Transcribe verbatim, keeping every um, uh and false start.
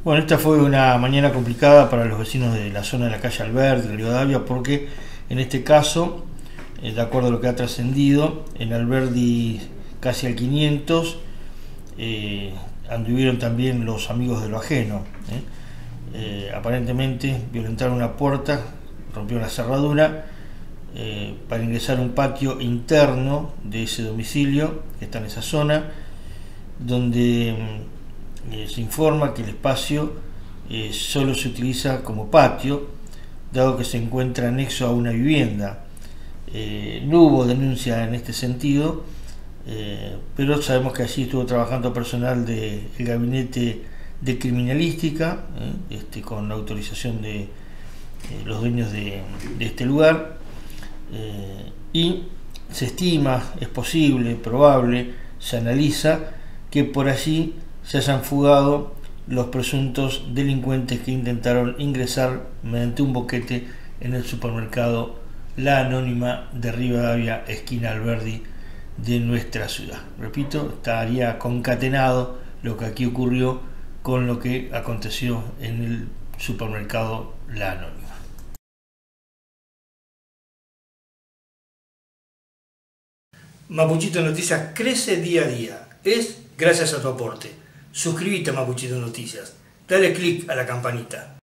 Bueno, esta fue una mañana complicada para los vecinos de la zona de la calle Alberdi, Rivadavia, porque en este caso, eh, de acuerdo a lo que ha trascendido, en Alberdi casi al quinientos eh, anduvieron también los amigos de lo ajeno. ¿eh? Eh, aparentemente violentaron una puerta, rompieron la cerradura eh, para ingresar a un patio interno de ese domicilio que está en esa zona, donde eh, se informa que el espacio eh, solo se utiliza como patio, dado que se encuentra anexo a una vivienda. Eh, no hubo denuncia en este sentido, eh, pero sabemos que allí estuvo trabajando personal del gabinete de criminalística, eh, este, con la autorización de eh, los dueños de, de este lugar, eh, y se estima, es posible, probable, se analiza que por allí se hayan fugado los presuntos delincuentes que intentaron ingresar mediante un boquete en el supermercado La Anónima de Rivadavia, esquina Alberdi de nuestra ciudad. Repito, estaría concatenado lo que aquí ocurrió con lo que aconteció en el supermercado La Anónima. Mapuchito Noticias crece día a día. Es gracias a tu aporte. Suscríbete a Mapuchito Noticias. Dale click a la campanita.